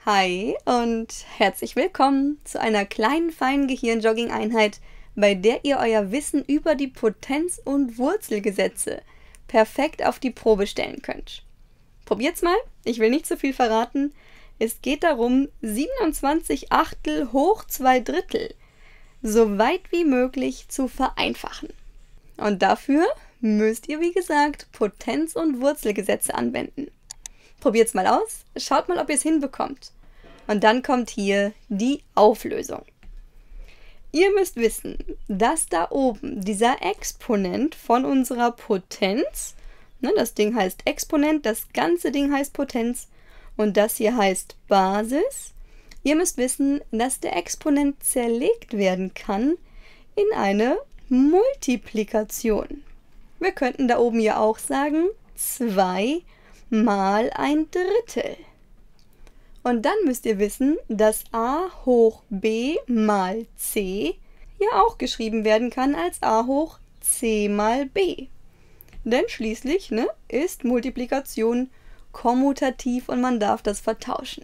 Hi und herzlich willkommen zu einer kleinen, feinen Gehirn-Jogging-Einheit, bei der ihr euer Wissen über die Potenz- und Wurzelgesetze perfekt auf die Probe stellen könnt. Probiert's mal, ich will nicht zu viel verraten. Es geht darum, 27 Achtel hoch 2 Drittel so weit wie möglich zu vereinfachen. Und dafür müsst ihr, wie gesagt, Potenz- und Wurzelgesetze anwenden. Probiert's mal aus, schaut mal, ob ihr es hinbekommt. Und dann kommt hier die Auflösung. Ihr müsst wissen, dass da oben dieser Exponent von unserer Potenz, das Ding heißt Exponent, das ganze Ding heißt Potenz und das hier heißt Basis. Ihr müsst wissen, dass der Exponent zerlegt werden kann in eine Multiplikation. Wir könnten da oben ja auch sagen 2 mal 1/3. Und dann müsst ihr wissen, dass a hoch b mal c ja auch geschrieben werden kann als a hoch c mal b. Denn schließlich ist Multiplikation kommutativ und man darf das vertauschen.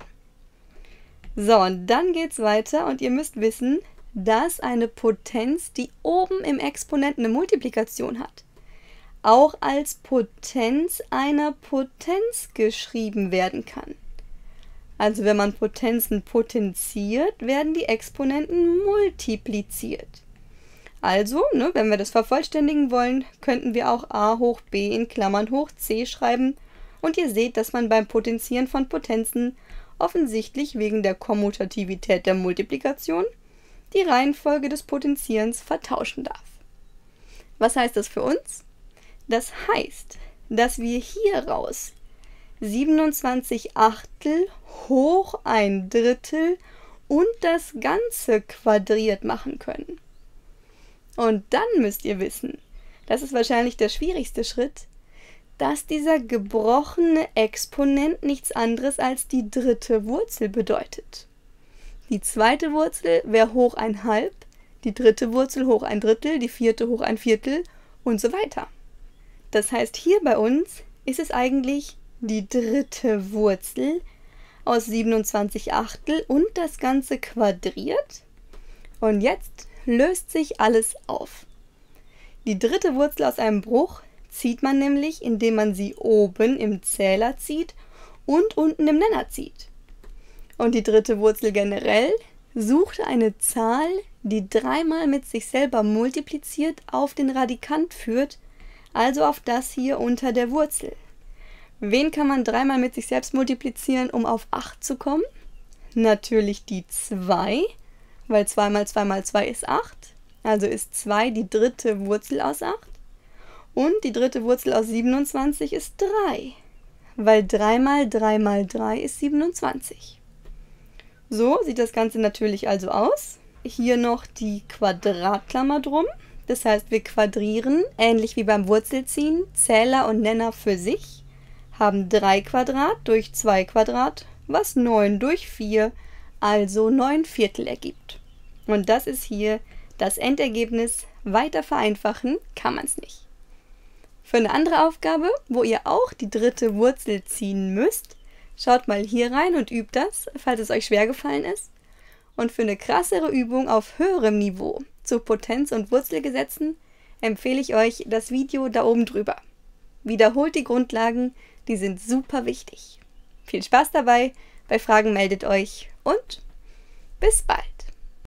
So, und dann geht's weiter und ihr müsst wissen, dass eine Potenz, die oben im Exponent eine Multiplikation hat, auch als Potenz einer Potenz geschrieben werden kann. Also wenn man Potenzen potenziert, werden die Exponenten multipliziert. Also, wenn wir das vervollständigen wollen, könnten wir auch a hoch b in Klammern hoch c schreiben. Und ihr seht, dass man beim Potenzieren von Potenzen offensichtlich wegen der Kommutativität der Multiplikation die Reihenfolge des Potenzierens vertauschen darf. Was heißt das für uns? Das heißt, dass wir hieraus 27 Achtel hoch 1/3 und das Ganze quadriert machen können. Und dann müsst ihr wissen, das ist wahrscheinlich der schwierigste Schritt, dass dieser gebrochene Exponent nichts anderes als die dritte Wurzel bedeutet. Die zweite Wurzel wäre hoch 1/2, die dritte Wurzel hoch 1/3, die vierte hoch 1/4 und so weiter. Das heißt, hier bei uns ist es eigentlich die dritte Wurzel aus 27 Achtel und das Ganze quadriert. Und jetzt löst sich alles auf. Die dritte Wurzel aus einem Bruch zieht man nämlich, indem man sie oben im Zähler zieht und unten im Nenner zieht. Und die dritte Wurzel generell sucht eine Zahl, die dreimal mit sich selber multipliziert auf den Radikand führt, also auf das hier unter der Wurzel. Wen kann man dreimal mit sich selbst multiplizieren, um auf 8 zu kommen? Natürlich die 2, weil 2 mal 2 mal 2 ist 8. Also ist 2 die dritte Wurzel aus 8. Und die dritte Wurzel aus 27 ist 3, weil 3 mal 3 mal 3 ist 27. So sieht das Ganze natürlich also aus. Hier noch die Quadratklammer drum. Das heißt, wir quadrieren, ähnlich wie beim Wurzelziehen, Zähler und Nenner für sich, haben 3 Quadrat durch 2 Quadrat, was 9 durch 4, also 9/4 ergibt. Und das ist hier das Endergebnis. Weiter vereinfachen kann man es nicht. Für eine andere Aufgabe, wo ihr auch die dritte Wurzel ziehen müsst, schaut mal hier rein und übt das, falls es euch schwer gefallen ist. Und für eine krassere Übung auf höherem Niveau zu Potenz- und Wurzelgesetzen empfehle ich euch das Video da oben drüber. Wiederholt die Grundlagen, die sind super wichtig. Viel Spaß dabei, bei Fragen meldet euch und bis bald!